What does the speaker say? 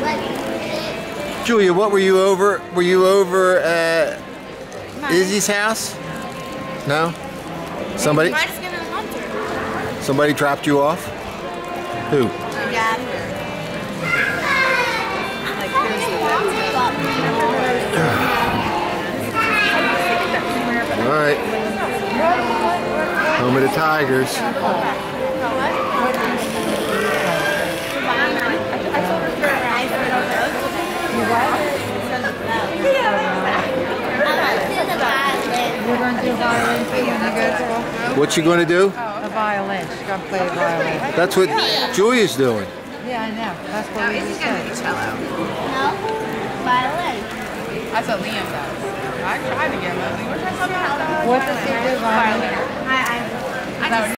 Julia, what were you over? Were you over at Izzy's house? No? Somebody? Somebody dropped you off? Who? Yeah. All right. Home of the Tigers. We're going to do violin for you when you go to What you going to do? a violin. She's going to play a violin. That's what Julia's doing. Yeah, I know. That's what we just said. No, violin. That's what Liam does. I tried to get Leslie. What does What does he do? Violin. I